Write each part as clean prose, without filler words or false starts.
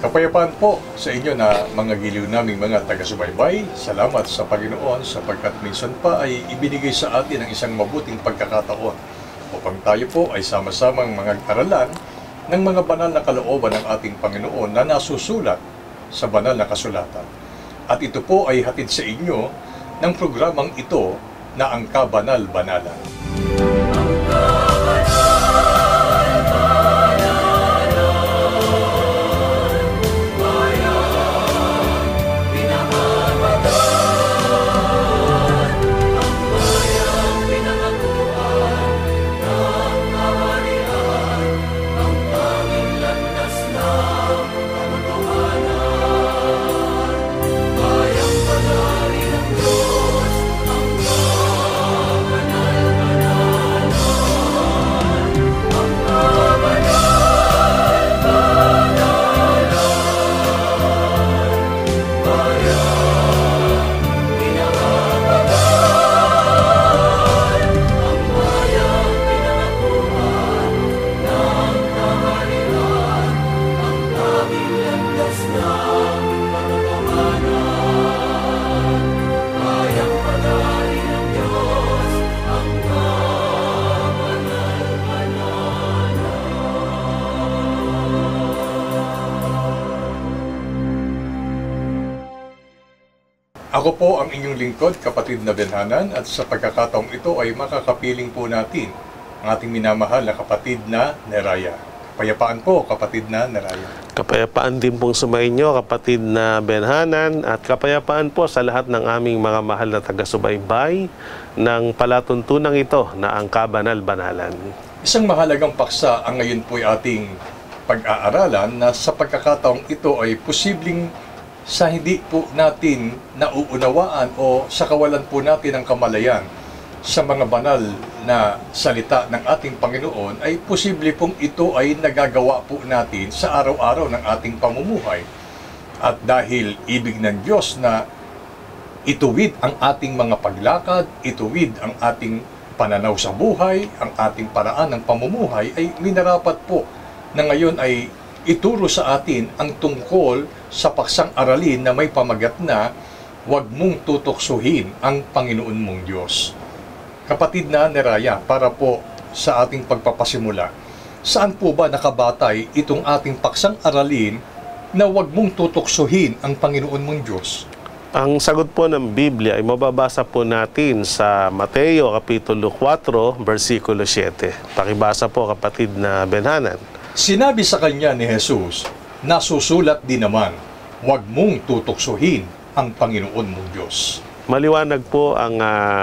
Kapayapaan po sa inyo na mga giliw naming mga taga-subaybay. Salamat sa Panginoon sapagkat minsan pa ay ibinigay sa atin ang isang mabuting pagkakataon upang tayo po ay sama-samang mga aralan ng mga banal na kalooban ng ating Panginoon na nasusulat sa banal na kasulatan. At ito po ay hatid sa inyo ng programang ito na ang Kabanal-Banalan. Ako po ang inyong lingkod, kapatid na Benhanan, at sa pagkakataong ito ay makakapiling po natin ang ating minamahal na kapatid na Neraya. Kapayapaan po, kapatid na Neraya. Kapayapaan din pong sumainyo, kapatid na Benhanan, at kapayapaan po sa lahat ng aming mga mahal na taga-subaybay ng palatuntunang ito na ang Kabanal-Banalan. Isang mahalagang paksa ang ngayon po ay ating pag-aaralan na sa pagkakataong ito ay posibleng sa hindi po natin nauunawaan o sa kawalan po natin ng kamalayan sa mga banal na salita ng ating Panginoon, ay posible pong ito ay nagagawa po natin sa araw-araw ng ating pamumuhay. At dahil ibig ng Diyos na ituwid ang ating mga paglakad, ituwid ang ating pananaw sa buhay, ang ating paraan ng pamumuhay, ay minarapat po na ngayon ay ituro sa atin ang tungkol sa paksang aralin na may pamagat na huwag mong tutuksuhin ang Panginoon mong Diyos. Kapatid na Neraya, para po sa ating pagpapasimula, saan po ba nakabatay itong ating paksang aralin na huwag mong tutuksuhin ang Panginoon mong Diyos? Ang sagot po ng Biblia ay mababasa po natin sa Mateo Kapitulo 4, versikulo 7. Pakibasa po, kapatid na Benhanan. Sinabi sa kanya ni Jesus, nasusulat din naman, huwag mong tutuksuhin ang Panginoon mong Diyos. Maliwanag po ang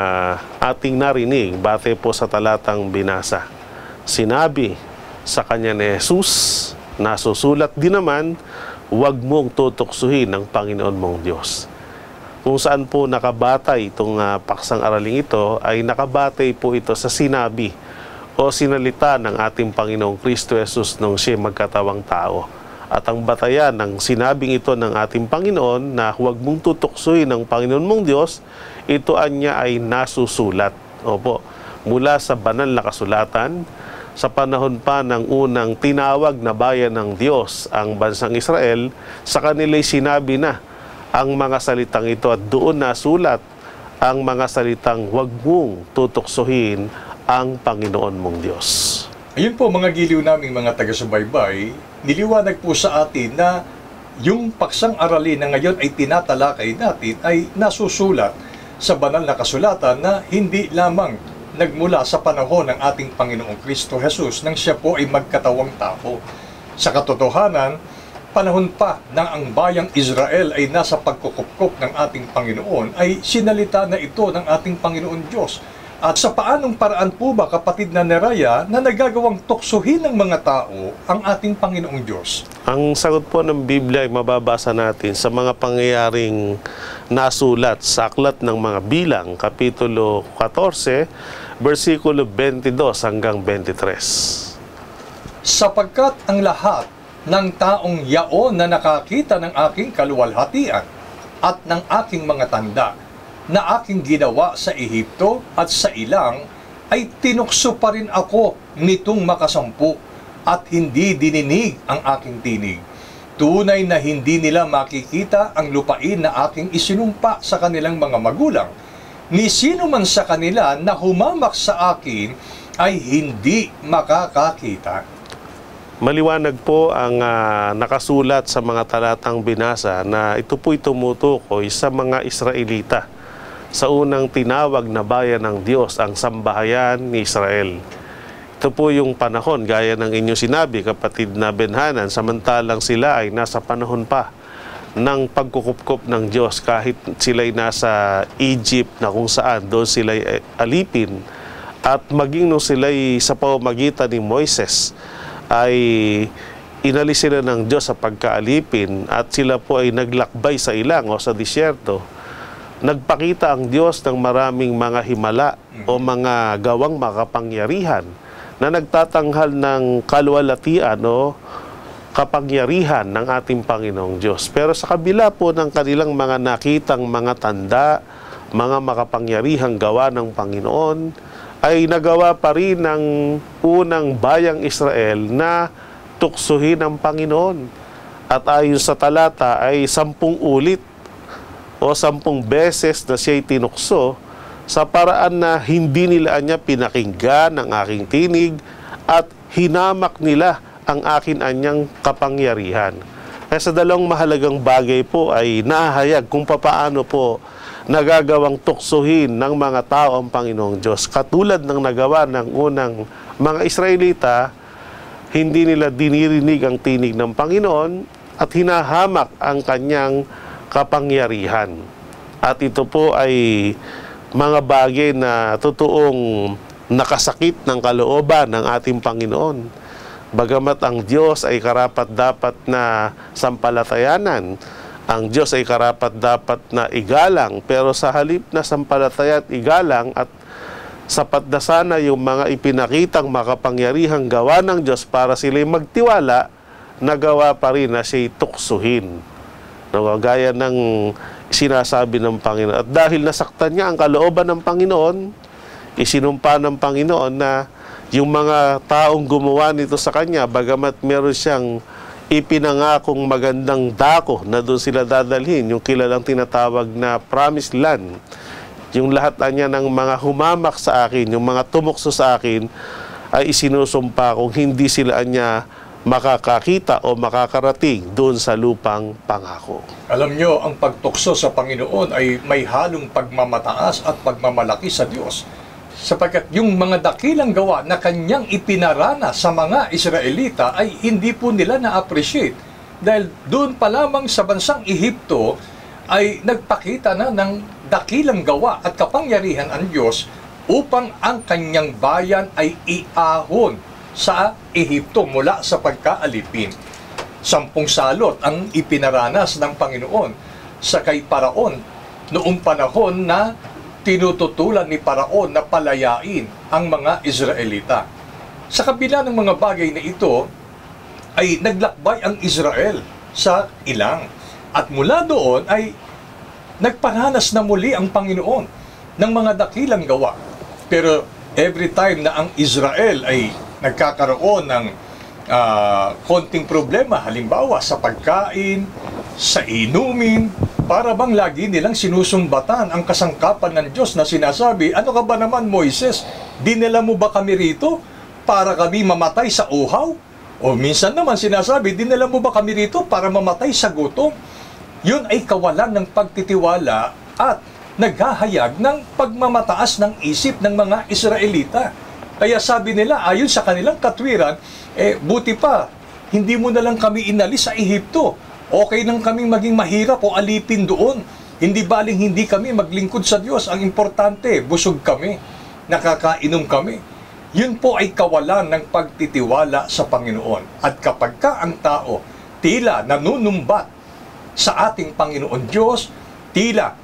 ating narinig base po sa talatang binasa. Sinabi sa kanya ni Jesus, nasusulat din naman, huwag mong tutuksuhin ang Panginoon mong Diyos. Kung saan po nakabatay itong paksang araling ito, ay nakabatay po ito sa sinabi o sinalita ng ating Panginoong Kristo Jesus nung siya magkatawang tao. At ang batayan ng sinabing ito ng ating Panginoon na huwag mong tutuksoin ang Panginoon mong Diyos, ito anya ay nasusulat. Opo, mula sa banal na kasulatan, sa panahon pa ng unang tinawag na bayan ng Diyos, ang bansang Israel, sa kanila'y sinabi na ang mga salitang ito at doon nasulat ang mga salitang huwag mong tutuksohin ang Panginoon mong Diyos. Ayun po mga giliw naming mga taga-subaybay, niliwanag po sa atin na yung paksang aralin na ngayon ay tinatalakay natin ay nasusulat sa banal na kasulatan na hindi lamang nagmula sa panahon ng ating Panginoong Kristo Jesus nang siya po ay magkatawang tao. Sa katotohanan, panahon pa nang ang bayang Israel ay nasa pagkukupkop ng ating Panginoon, ay sinalita na ito ng ating Panginoon Diyos. At sa paanong paraan po ba, kapatid na Neraya, na nagagawang tuksuhin ng mga tao ang ating Panginoong Diyos? Ang sagot po ng Biblia ay mababasa natin sa mga pangyayaring nasulat sa Aklat ng Mga Bilang, Kapitulo 14, versikulo 22 hanggang 23. Sapagkat ang lahat ng taong yaon na nakakita ng aking kaluwalhatian at ng aking mga tanda na aking ginawa sa Ehipto at sa ilang, ay tinukso pa rin ako nitong makasampu at hindi dininig ang aking tinig. tunay na hindi nila makikita ang lupain na aking isinumpa sa kanilang mga magulang. Ni sino man sa kanila na humamak sa akin ay hindi makakakita. Maliwanag po ang nakasulat sa mga talatang binasa na ito po'y tumutukoy sa mga Israelita, sa unang tinawag na bayan ng Diyos, ang sambahayan ni Israel. Ito po yung panahon, gaya ng inyong sinabi, kapatid na Benhanan, samantalang sila ay nasa panahon pa ng pagkukupkop ng Diyos, kahit sila'y nasa Egypt na kung saan doon sila'y alipin, at maging nung sila'y sa pamamagitan ni Moises ay inalis sila ng Diyos sa pagkaalipin at sila po ay naglakbay sa ilang o sa disyerto. Nagpakita ang Diyos ng maraming mga himala o mga gawang makapangyarihan na nagtatanghal ng kaluwalhatian o kapangyarihan ng ating Panginoong Diyos. Pero sa kabila po ng kanilang mga nakitang mga tanda, mga makapangyarihang gawa ng Panginoon, ay nagawa pa rin ng unang bayang Israel na tuksuhin ang Panginoon. At ayon sa talata ay 10 ulit o 10 beses na siya'y tinukso sa paraan na hindi nila niya pinakinggan ang aking tinig at hinamak nila ang akin anyang kapangyarihan. Kaya sa dalawang mahalagang bagay po ay nahahayag kung papaano po nagagawang tuksuhin ng mga tao ang Panginoong Diyos. Katulad ng nagawa ng unang mga Israelita, hindi nila dinirinig ang tinig ng Panginoon at hinahamak ang kanyang kapangyarihan. At ito po ay mga bagay na totoong nakasakit ng kalooban ng ating Panginoon. Bagamat ang Diyos ay karapat-dapat na sampalatayanan, ang Diyos ay karapat-dapat na igalang, pero sa halip na sampalataya at igalang at sapat na sana yung mga ipinakitang makapangyarihang gawa ng Diyos para sila'y magtiwala, nagawa pa rin na siya'y tuksuhin. Gaya ng sinasabi ng Panginoon. At dahil nasaktan niya ang kalooban ng Panginoon, isinumpa ng Panginoon na yung mga taong gumawa nito sa kanya, bagamat meron siyang ipinangakong magandang dako na doon sila dadalhin, yung kilalang tinatawag na promised land, yung lahat niya ng mga humamak sa akin, yung mga tumukso sa akin, ay isinusumpa kung hindi sila niya makakakita o makakarating doon sa lupang pangako. Alam nyo, ang pagtukso sa Panginoon ay may halong pagmamataas at pagmamalaki sa Diyos. Sapagkat yung mga dakilang gawa na kanyang ipinarana sa mga Israelita ay hindi po nila na-appreciate. Dahil doon pa lamang sa bansang Ehipto ay nagpakita na ng dakilang gawa at kapangyarihan ang Diyos upang ang kanyang bayan ay iahon sa Ehipto mula sa pagkaalipin. 10 salot ang ipinaranas ng Panginoon sa kay Paraon noong panahon na tinututulan ni Paraon na palayain ang mga Israelita. Sa kabila ng mga bagay na ito, ay naglakbay ang Israel sa ilang. At mula doon ay nagparanas na muli ang Panginoon ng mga dakilang gawa. Pero every time na ang Israel ay nagkakaroon ng konting problema, halimbawa sa pagkain, sa inumin, para bang lagi nilang sinusumbatan ang kasangkapan ng Diyos na sinasabi, ano ka ba naman Moises, dinala mo ba kami rito para kami mamatay sa uhaw? O minsan naman sinasabi, dinala mo ba kami rito para mamatay sa gutom? Yun ay kawalan ng pagtitiwala at naghahayag ng pagmamataas ng isip ng mga Israelita. Kaya sabi nila, ayon sa kanilang katwiran, buti pa, hindi mo na lang kami inalis sa Ehipto. Okay nang kaming maging mahirap o alipin doon. Hindi baling hindi kami maglingkod sa Diyos. Ang importante, busog kami, nakakainom kami. Yun po ay kawalan ng pagtitiwala sa Panginoon. At kapag ka ang tao tila nanunumbat sa ating Panginoon Diyos, tila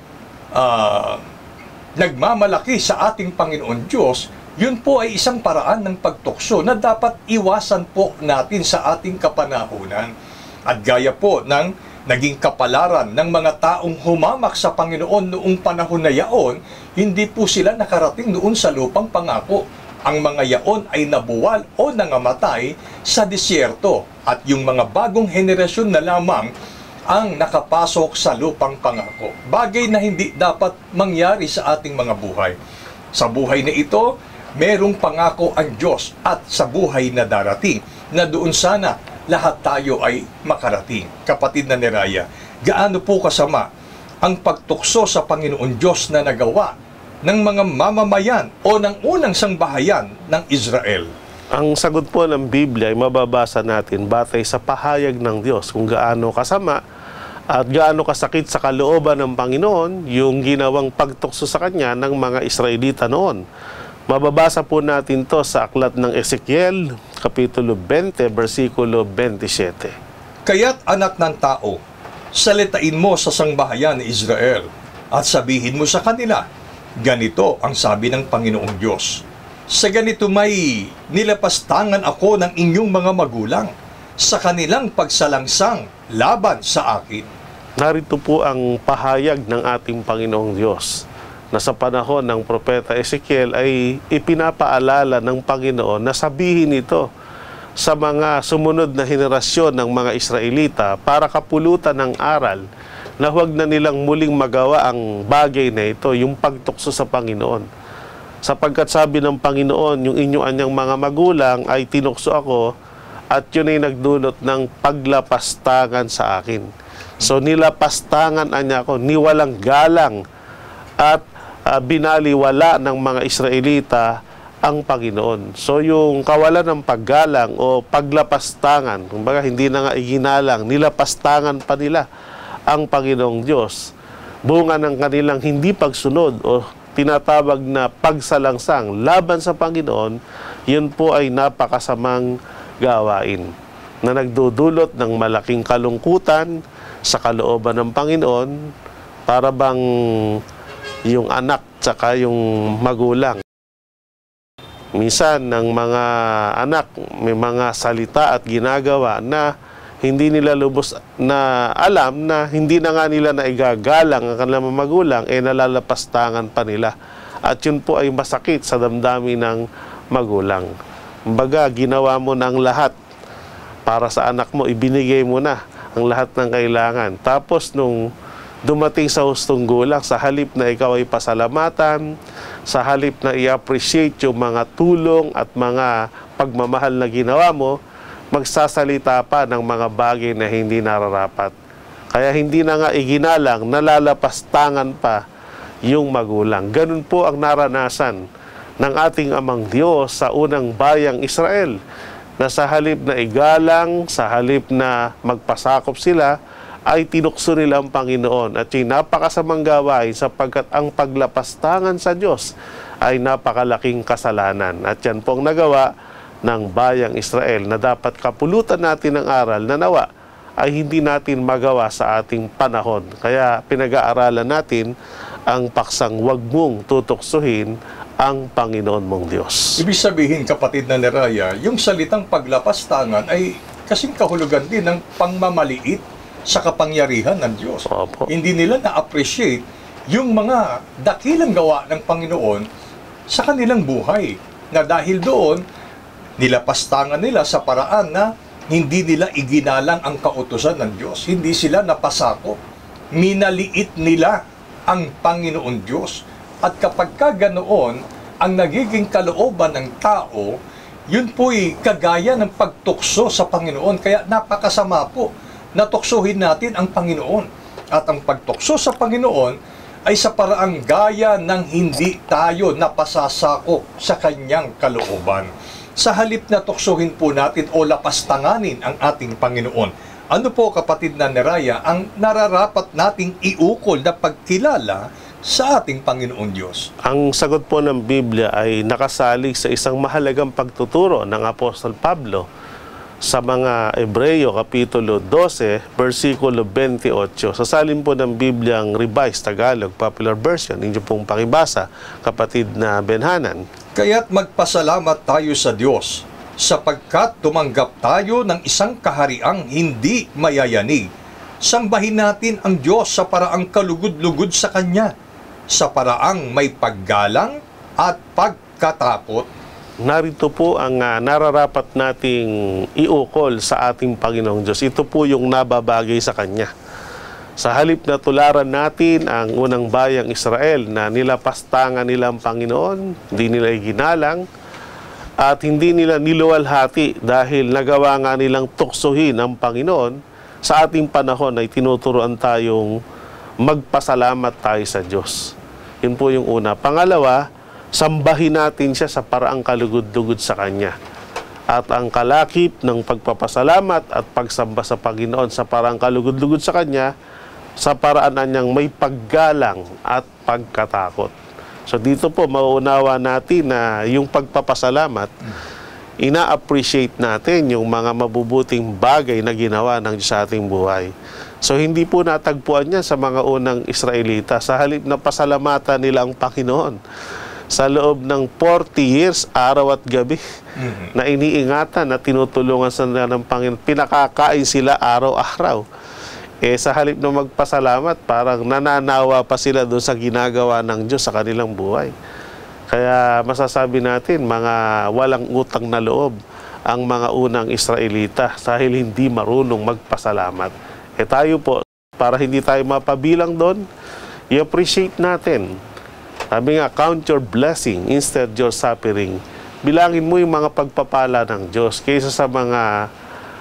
nagmamalaki sa ating Panginoon Diyos, yun po ay isang paraan ng pagtukso na dapat iwasan po natin sa ating kapanahunan. At gaya po ng naging kapalaran ng mga taong humamak sa Panginoon noong panahon na yaon, hindi po sila nakarating noon sa lupang pangako. Ang mga yaon ay nabuwal o nangamatay sa disyerto. at yung mga bagong henerasyon na lamang ang nakapasok sa lupang pangako. Bagay na hindi dapat mangyari sa ating mga buhay. Sa buhay na ito, merong pangako ang Diyos at sa buhay na darating na doon sana lahat tayo ay makarating. Kapatid na Neraya, gaano po kasama ang pagtukso sa Panginoon Diyos na nagawa ng mga mamamayan o ng unang sangbahayan ng Israel? Ang sagot po ng Biblia ay mababasa natin batay sa pahayag ng Diyos kung gaano kasama at gaano kasakit sa kalooban ng Panginoon yung ginawang pagtukso sa Kanya ng mga Israelita noon. Mababasa po natin to sa aklat ng Ezekiel, Kapitulo 20, versikulo 27. Kaya't anak ng tao, salitain mo sa sangbahayan ni Israel at sabihin mo sa kanila, ganito ang sabi ng Panginoong Diyos. Sa ganito may nilapastangan ako ng inyong mga magulang sa kanilang pagsalangsang laban sa akin. Narito po ang pahayag ng ating Panginoong Diyos na sa panahon ng Propeta Ezekiel ay ipinapaalala ng Panginoon na sabihin ito sa mga sumunod na henerasyon ng mga Israelita para kapulutan ng aral na huwag na nilang muling magawa ang bagay na ito, yung pagtukso sa Panginoon. Sapagkat sabi ng Panginoon, yung inyong anyang mga magulang ay tinukso ako at yun ay nagdulot ng paglapastangan sa akin. So nilapastangan niya ako, niwalang galang at binaliwala ng mga Israelita ang Panginoon. So yung kawalan ng paggalang o paglapastangan, kumbaga hindi na nga iginalang, nilapastangan pa nila ang Panginoong Diyos. Bunga ng kanilang hindi pagsunod o tinatawag na pagsalangsang laban sa Panginoon, yun po ay napakasamang gawain na nagdudulot ng malaking kalungkutan sa kalooban ng Panginoon, para bang yung anak tsaka yung magulang. Minsan ng mga anak may mga salita at ginagawa na hindi nila lubos na alam na hindi na nga nila naigagalang ang kanilang magulang, nalalapastangan pa nila. At yun po ay masakit sa damdamin ng magulang. Kumbaga, ginawa mo ng lahat para sa anak mo, ibinigay mo na ang lahat ng kailangan. Tapos nung dumating sa hustong gulang, sa halip na ikaw ay pasalamatan, sa halip na i-appreciate yung mga tulong at mga pagmamahal na ginawa mo, magsasalita pa ng mga bagay na hindi nararapat. Kaya hindi na nga iginalang, nalalapastangan pa yung magulang. Ganun po ang naranasan ng ating Amang Diyos sa unang bayang Israel, na sa halip na igalang, sa halip na magpasakop sila, ay tinukso nila ang Panginoon. At yung napakasamang gawain sapagkat ang paglapastangan sa Diyos ay napakalaking kasalanan. At yan pong nagawa ng bayang Israel na dapat kapulutan natin ng aral na nawa ay hindi natin magawa sa ating panahon. Kaya pinag-aaralan natin ang paksang huwag mong tutuksuhin ang Panginoon mong Diyos. Ibig sabihin, kapatid na Neraya, yung salitang paglapastangan ay kasing kahulugan din ng pangmamaliit sa kapangyarihan ng Diyos. Opo. Hindi nila na-appreciate yung mga dakilang gawa ng Panginoon sa kanilang buhay. Na dahil doon, nilapastangan nila sa paraan na hindi nila iginalang ang kautusan ng Diyos. Hindi sila napasakop. Minaliit nila ang Panginoon Diyos. At kapag ganoon, ang nagiging kalooban ng tao, yun po'y kagaya ng pagtukso sa Panginoon. Kaya napakasama po na tuksohin natin ang Panginoon. At ang pagtukso sa Panginoon ay sa paraang gaya ng hindi tayo napasasakop sa kanyang kalooban. Sa halip na tuksohin po natin o lapastanganin ang ating Panginoon, ano po, kapatid na Neraya, ang nararapat nating iukol na pagkilala sa ating Panginoon Diyos? Ang sagot po ng Biblia ay nakasalig sa isang mahalagang pagtuturo ng Apostol Pablo sa mga Hebreyo, Kapitulo 12, versikulo 28. Sa salin po ng Bibliang Revised Tagalog Popular Version, inyo pong pakibasa, kapatid na Benhanan. Kaya't magpasalamat tayo sa Diyos, sapagkat tumanggap tayo ng isang kahariang hindi mayayanig. Sambahin natin ang Diyos sa paraang kalugod-lugod sa Kanya, sa paraang may paggalang at pagkatakot. narito po ang nararapat nating iukol sa ating Panginoong Diyos. Ito po yung nababagay sa Kanya. Sa halip na tularan natin ang unang bayang Israel na nilapastangan nila ang Panginoon, hindi nila iginalang, at hindi nila niluwalhati dahil nagawa nga nilang tuksohin ang Panginoon, sa ating panahon ay tinuturuan tayong magpasalamat tayo sa Diyos. Yun po yung una. Pangalawa, sambahin natin siya sa paraang kalugod-lugod sa Kanya. At ang kalakip ng pagpapasalamat at pagsamba sa Panginoon sa paraang kalugod-lugod sa Kanya, sa paraan niyang may paggalang at pagkatakot. So dito po mauunawa natin na yung pagpapasalamat, ina-appreciate natin yung mga mabubuting bagay na ginawa ng Diyos sa ating buhay. So hindi po natagpuan niya sa mga unang Israelita. Sa halip na pasalamatan nila ang Panginoon, sa loob ng 40 years, araw at gabi, na iniingatan na tinutulungan sa ng Panginoon, pinakakain sila araw-araw. Sa halip na magpasalamat, parang nananawa pa sila doon sa ginagawa ng Diyos sa kanilang buhay. Kaya masasabi natin, mga walang utang na loob ang mga unang Israelita dahil hindi marunong magpasalamat. Tayo po, para hindi tayo mapabilang doon, i-appreciate natin. Sabi nga, count your blessing instead your suffering. Bilangin mo yung mga pagpapala ng Diyos kaysa sa mga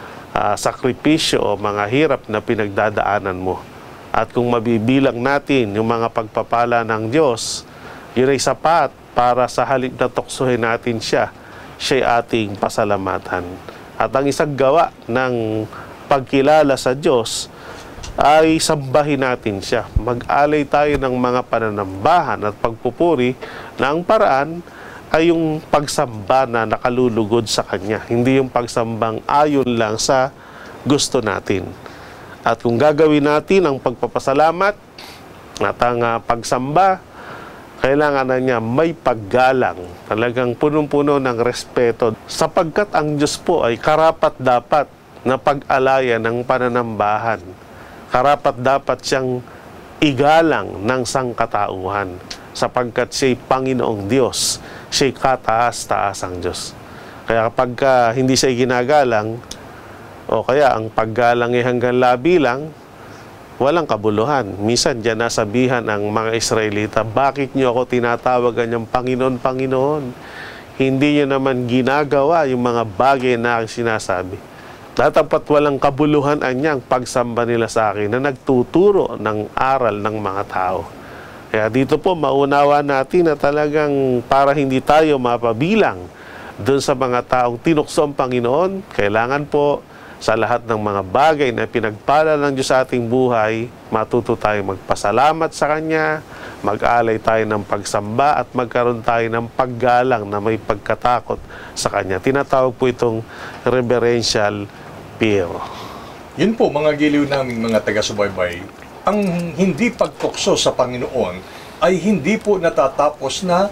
sakripisyo o mga hirap na pinagdadaanan mo. At kung mabibilang natin yung mga pagpapala ng Diyos, yun ay sapat para sa halip na tuksohin natin siya, siya'y ating pasalamatan. At ang isang gawa ng pagkilala sa Diyos ay sambahin natin siya. Mag-alay tayo ng mga pananambahan at pagpupuri na ang paraan ay yung pagsamba na nakalulugod sa Kanya. Hindi yung pagsambang ayon lang sa gusto natin. At kung gagawin natin ang pagpapasalamat at ang pagsamba, kailangan na niya may paggalang, talagang punong-puno ng respeto, sapagkat ang Diyos po ay karapat-dapat na pag-alaya ng pananambahan. Karapat-dapat siyang igalang ng sangkatauhan, sapagkat siya'y Panginoong Diyos, siya'y kataas-taas ang Diyos. Kaya kapag hindi siya ginagalang, o kaya ang paggalang ay hanggang labi lang, walang kabuluhan. Minsan dyan nasabihan ang mga Israelita, bakit nyo ako tinatawagan yung Panginoon, Panginoon? Hindi nyo naman ginagawa yung mga bagay na sinasabi. Dapat walang kabuluhan anyang pagsamba nila sa akin na nagtuturo ng aral ng mga tao. Kaya dito po maunawa natin na talagang para hindi tayo mapabilang doon sa mga taong tinukso ang Panginoon, kailangan po sa lahat ng mga bagay na pinagpala ng Diyos sa ating buhay, matuto tayong magpasalamat sa Kanya, mag-alay tayo ng pagsamba at magkaroon tayo ng paggalang na may pagkatakot sa Kanya. Tinatawag po itong reverential fear. Yun po mga giliw naming mga taga-subaybay, ang hindi pagtukso sa Panginoon ay hindi po natatapos na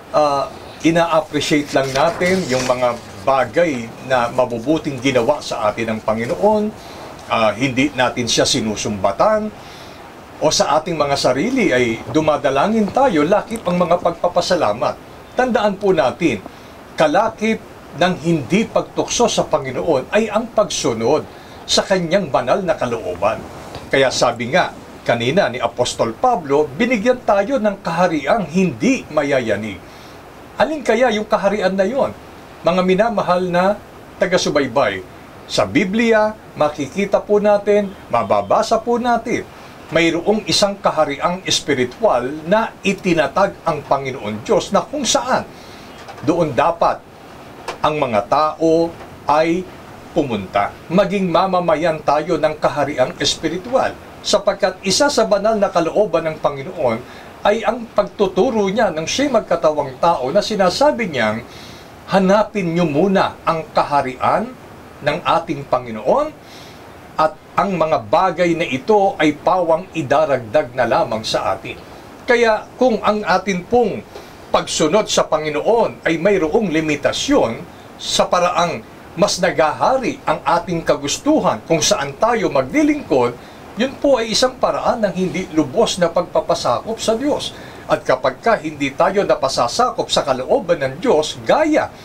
ina-appreciate lang natin yung mga bagay na mabubuting ginawa sa atin ng Panginoon, hindi natin siya sinusumbatan, o sa ating mga sarili ay dumadalangin tayo lakip ang mga pagpapasalamat. Tandaan po natin, kalakip ng hindi pagtukso sa Panginoon ay ang pagsunod sa kanyang banal na kalooban. Kaya sabi nga, kanina ni Apostol Pablo, binigyan tayo ng kahariang hindi mayayanig. Alin kaya yung kaharian na yon? Mga minamahal na taga-subaybay, sa Biblia, makikita po natin, mababasa po natin, mayroong isang kahariang espiritual na itinatag ang Panginoon Diyos na kung saan doon dapat ang mga tao ay pumunta. Maging mamamayan tayo ng kahariang espiritual, sapagkat isa sa banal na kalooban ng Panginoon ay ang pagtuturo niya ng siya'y magkatawang tao na sinasabi niyang, hanapin niyo muna ang kaharian ng ating Panginoon at ang mga bagay na ito ay pawang idaragdag na lamang sa atin. Kaya kung ang atin pong pagsunod sa Panginoon ay mayroong limitasyon sa paraang mas nagahari ang ating kagustuhan kung saan tayo maglilingkod, yun po ay isang paraan ng hindi lubos na pagpapasakop sa Diyos. At kapag hindi tayo napasasakop sa kalooban ng Diyos, gaya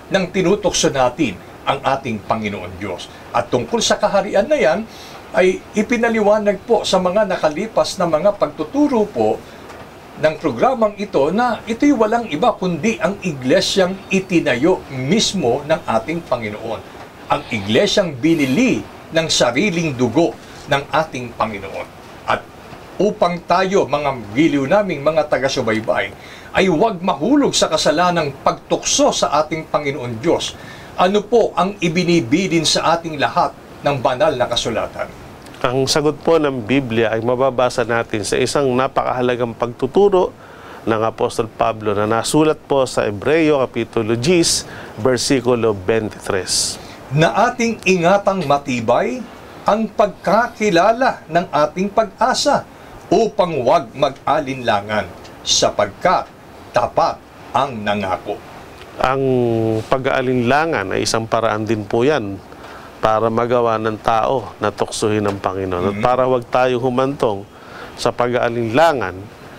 ng tinutokso natin ang ating Panginoon Diyos. At tungkol sa kaharian na yan, ay ipinaliwanag po sa mga nakalipas na mga pagtuturo po ng programang ito na ito'y walang iba kundi ang iglesyang itinayo mismo ng ating Panginoon. Ang iglesyang binili ng sariling dugo ng ating Panginoon. At upang tayo, mga giliw naming mga taga-subaybay, ay huwag mahulog sa kasalanang pagtukso sa ating Panginoon Diyos. Ano po ang ibinibilin sa ating lahat ng banal na kasulatan? Ang sagot po ng Biblia ay mababasa natin sa isang napakahalagang pagtuturo ng Apostol Pablo na nasulat po sa Hebreo Kapitulo 10, versikulo 23. Na ating ingatang matibay ang pagkakilala ng ating pag-asa upang huwag mag-alinlangan sapagkat tapat ang nangako. Ang pag-aalinlangan ay isang paraan din po yan para magawa ng tao na tuksuhin ng Panginoon. At para wag tayo humantong sa pag-aalinlangan,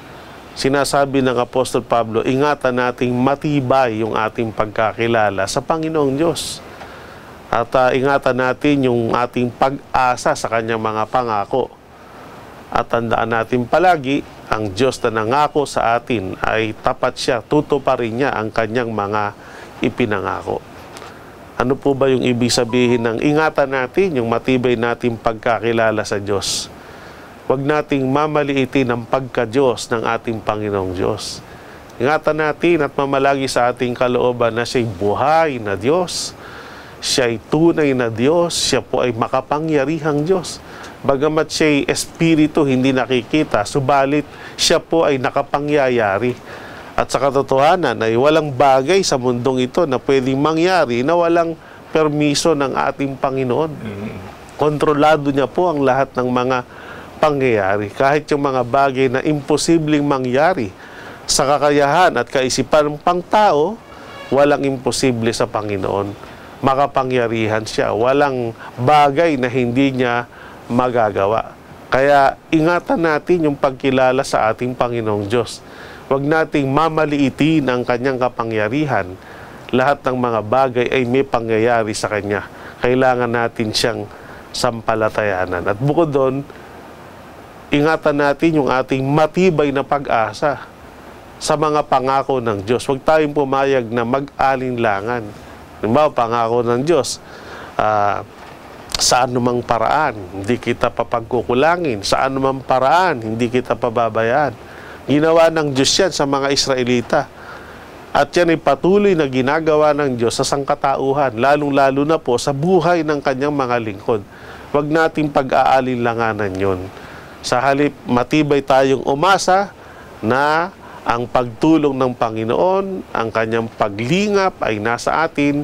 sinasabi ng Apostol Pablo, ingatan nating matibay yung ating pagkakilala sa Panginoong Diyos. At ingatan natin yung ating pag-asa sa Kanyang mga pangako. At tandaan natin palagi, ang Diyos na nangako sa atin ay tapat siya, tutuparin niya ang Kanyang mga ipinangako. Ano po ba yung ibig sabihin ng ingatan natin, yung matibay nating pagkakilala sa Diyos? Huwag nating mamaliitin ang pagka-Diyos ng ating Panginoong Diyos. Ingatan natin at mamalagi sa ating kalooban na siya'y buhay na Diyos. Siya'y tunay na Diyos. Siya po ay makapangyarihang Diyos. Bagamat siya'y espiritu, hindi nakikita, subalit siya po ay nakapangyayari. At sa katotohanan ay walang bagay sa mundong ito na pwedeng mangyari na walang permiso ng ating Panginoon. Kontrolado niya po ang lahat ng mga pangyayari. Kahit yung mga bagay na imposibleng mangyari sa kakayahan at kaisipan ng pangtao, walang imposible sa Panginoon. Makapangyarihan siya. Walang bagay na hindi niya magagawa. Kaya ingatan natin yung pagkilala sa ating Panginoong Diyos. Huwag nating mamaliitin ang Kanyang kapangyarihan. Lahat ng mga bagay ay may pangyayari sa Kanya. Kailangan natin siyang sampalatayanan. At bukod doon, ingatan natin yung ating matibay na pag-asa sa mga pangako ng Diyos. Huwag tayong pumayag na mag-alinlangan. Diba, pangako ng Diyos, sa anumang paraan, hindi kita papagkukulangin. Sa anumang paraan, hindi kita pababayaan. Ginawa ng Diyos yan sa mga Israelita. At yan ay patuloy na ginagawa ng Diyos sa sangkatauhan, lalong-lalo na po sa buhay ng Kanyang mga lingkod. Huwag nating pag-aalinlanganan yun. Sa halip, matibay tayong umasa na ang pagtulong ng Panginoon, ang Kanyang paglingap ay nasa atin,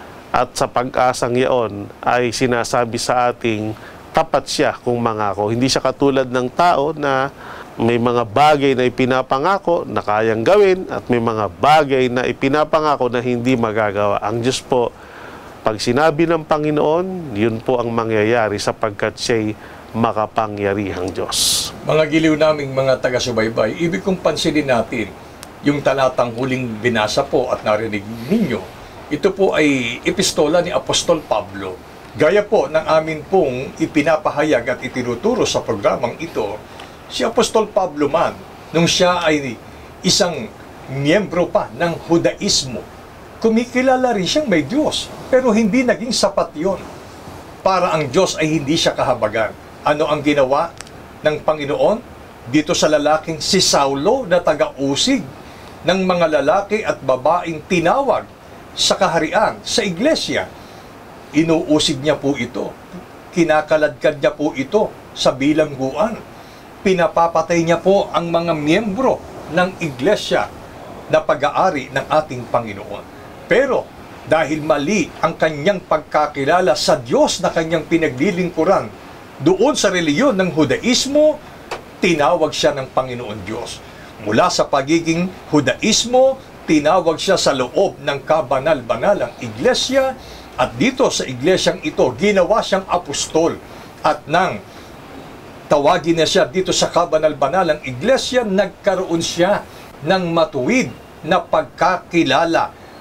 at sa pag-asang yaon ay sinasabi sa ating tapat siya kung mangako. Hindi siya katulad ng tao na may mga bagay na ipinapangako na kayang gawin at may mga bagay na ipinapangako na hindi magagawa. Ang Diyos po, pag sinabi ng Panginoon, yun po ang mangyayari sapagkat siya'y makapangyarihang Diyos. Mga giliw naming mga taga-subaybay, ibig kong pansinin natin yung talatang huling binasa po at narinig ninyo. Ito po ay epistola ni Apostol Pablo. Gaya po ng amin pong ipinapahayag at itinuturo sa programang ito, si Apostol Pablo man, nung siya ay isang miyembro pa ng Judaismo, kumikilala rin siyang may Diyos, pero hindi naging sapat yon para ang Diyos ay hindi siya kahabagan. Ano ang ginawa ng Panginoon dito sa lalaking si Saulo na taga-usig ng mga lalaki at babaeng tinawag sa kaharian, sa iglesia? Inuusig niya po ito. Kinakaladkad niya po ito sa bilangguan. Pinapapatay niya po ang mga miyembro ng iglesia na pag-aari ng ating Panginoon. Pero dahil mali ang kanyang pagkakilala sa Diyos na kanyang pinaglilingkuran doon sa reliyon ng Judaismo, tinawag siya ng Panginoon Diyos. Mula sa pagiging Judaismo, tinawag siya sa loob ng kabanal-banalang iglesia, at dito sa iglesyang ito, ginawa siyang apostol. At nang tawagin na siya dito sa kabanal-banalang iglesia, nagkaroon siya ng matuwid na pagkakilala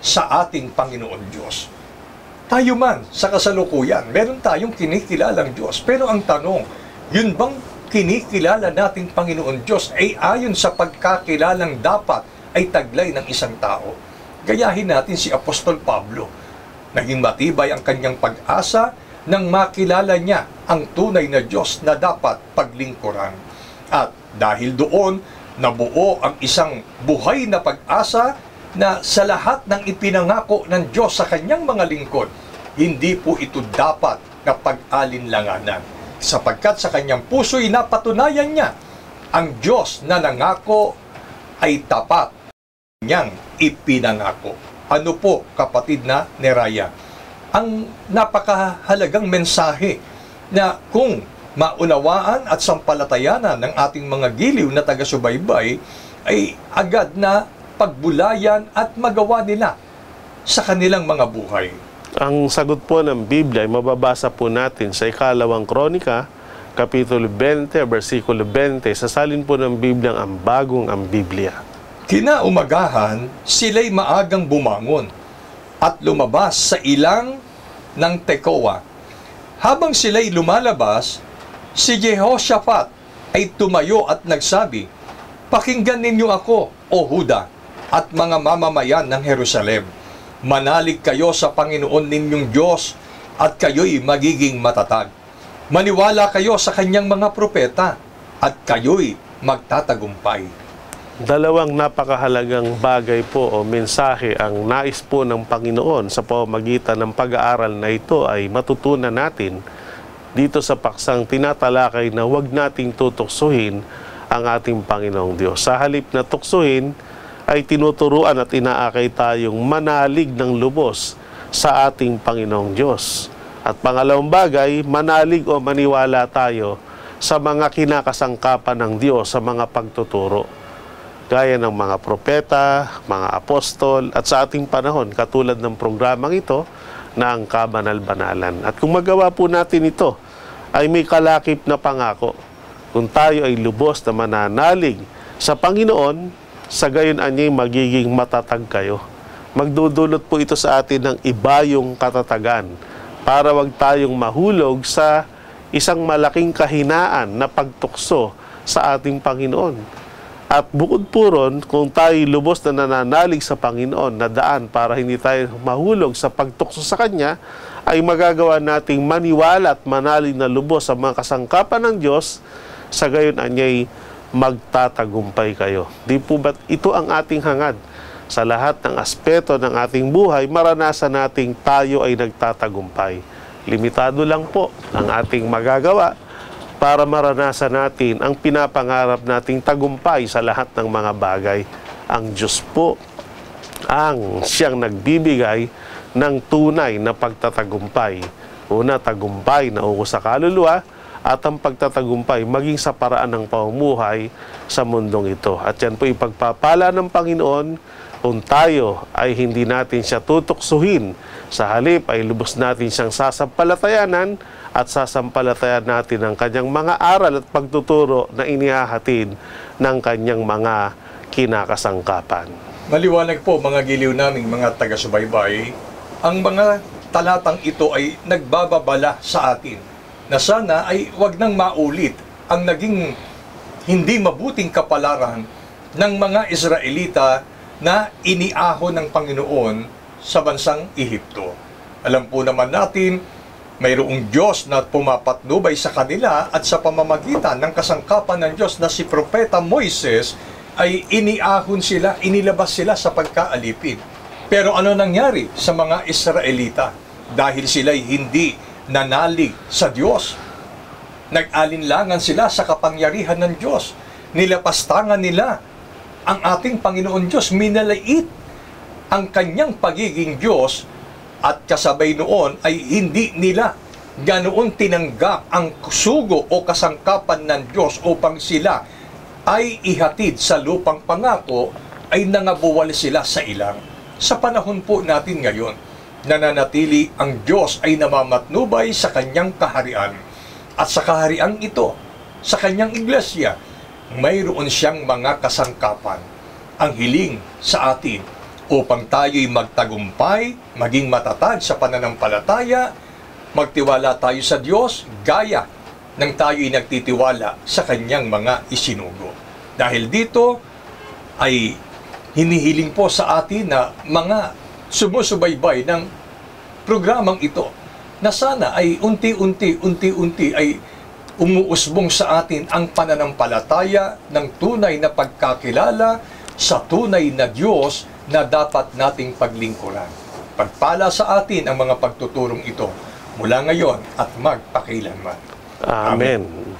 sa ating Panginoon Diyos. Tayo man sa kasalukuyan, meron tayong kinikilalang Diyos. Pero ang tanong, yun bang kinikilala nating Panginoon Diyos ay ayon sa pagkakilalang dapat ay taglay ng isang tao? Gayahin natin si Apostol Pablo. Naging matibay ang kanyang pag-asa nang makilala niya ang tunay na Diyos na dapat paglingkuran. At dahil doon, nabuo ang isang buhay na pag-asa na sa lahat ng ipinangako ng Diyos sa kanyang mga lingkod, hindi po ito dapat na pag-alinlanganan. Sapagkat sa kanyang puso'y napatunayan niya, ang Diyos na nangako ay tapat niyang ipinangako. Ano po, kapatid na Neraya? Ang napakahalagang mensahe na kung maunawaan at sampalatayanan ng ating mga giliw na taga-subaybay ay agad na pagbulayan at magawa nila sa kanilang mga buhay. Ang sagot po ng Biblia ay mababasa po natin sa Ikalawang Kronika, Kapitulo 20, versikulo 20. Sasalin po ng Biblia ang bagong ang Biblia. Kinaumagahan, sila'y maagang bumangon at lumabas sa ilang ng Tekoa. Habang sila'y lumalabas, si Jehoshaphat ay tumayo at nagsabi, "Pakinggan ninyo ako, O Huda, at mga mamamayan ng Jerusalem. Manalig kayo sa Panginoon ninyong Diyos, at kayo'y magiging matatag. Maniwala kayo sa kanyang mga propeta, at kayo'y magtatagumpay." Dalawang napakahalagang bagay po o mensahe ang nais po ng Panginoon sa pamamagitan ng pag-aaral na ito ay matutunan natin dito sa paksang tinatalakay na huwag nating tutuksuhin ang ating Panginoong Diyos. Sa halip na tuksuhin, ay tinuturuan at inaakay tayong manalig ng lubos sa ating Panginoong Diyos. At pangalawang bagay, manalig o maniwala tayo sa mga kinakasangkapan ng Diyos sa mga pagtuturo. Gaya ng mga propeta, mga apostol, at sa ating panahon, katulad ng programang ito na ang kabanal-banalan. At kung magawa po natin ito, ay may kalakip na pangako. Kung tayo ay lubos na mananalig sa Panginoon, sa gayon anya'y magiging matatag kayo. Magdudulot po ito sa atin ng ibayong katatagan para wag tayong mahulog sa isang malaking kahinaan na pagtukso sa ating Panginoon. At bukod po ron, kung tayo lubos na nananalig sa Panginoon na daan para hindi tayo mahulog sa pagtukso sa Kanya, ay magagawa nating maniwala at manalig na lubos sa mga kasangkapan ng Diyos, sa gayon anya'y magtatagumpay kayo. Di po ba't ito ang ating hangad? Sa lahat ng aspeto ng ating buhay, maranasan nating tayo ay nagtatagumpay. Limitado lang po ang ating magagawa para maranasan natin ang pinapangarap nating tagumpay sa lahat ng mga bagay. Ang Diyos po ang siyang nagbibigay ng tunay na pagtatagumpay. Una, tagumpay na uko sa kaluluwa, at ang pagtatagumpay maging sa paraan ng pamumuhay sa mundong ito. At yan po ipagpapala ng Panginoon kung tayo ay hindi natin siya tutuksuhin. Sa halip ay lubos natin siyang sasampalatayanan at sasampalatayan natin ang kanyang mga aral at pagtuturo na inihahatid ng kanyang mga kinakasangkapan. Maliwanag po mga giliw naming mga taga-subaybay, ang mga talatang ito ay nagbababala sa atin na sana ay wag nang maulit ang naging hindi mabuting kapalaran ng mga Israelita na iniahon ng Panginoon sa bansang Ehipto. Alam po naman natin, mayroong Diyos na pumapatnubay sa kanila at sa pamamagitan ng kasangkapan ng Diyos na si Propeta Moises ay iniahon sila, inilabas sila sa pagkaalipin. Pero ano nangyari sa mga Israelita? Dahil sila'y hindi nanalig sa Diyos. Nag-alinlangan sila sa kapangyarihan ng Diyos. Nilapastangan nila ang ating Panginoon Diyos. Minalait ang kanyang pagiging Diyos at kasabay noon ay hindi nila ganoon tinanggap ang sugo o kasangkapan ng Diyos upang sila ay ihatid sa lupang pangako, ay nangabuwal sila sa ilang. Sa panahon po natin ngayon, nananatili ang Diyos ay namamatnubay sa kanyang kaharian. At sa kaharian ito, sa kanyang iglesia, mayroon siyang mga kasangkapan. Ang hiling sa atin upang tayo'y magtagumpay, maging matatag sa pananampalataya, magtiwala tayo sa Diyos gaya ng tayo'y nagtitiwala sa Kanyang mga isinugo. Dahil dito ay hinihiling po sa atin na mga sumusubaybay ng programang ito na sana ay unti-unti ay umuusbong sa atin ang pananampalataya ng tunay na pagkakilala sa tunay na Diyos na dapat nating paglingkuran. Pagpala sa atin ang mga pagtuturong ito mula ngayon at magpakilanman. Amen.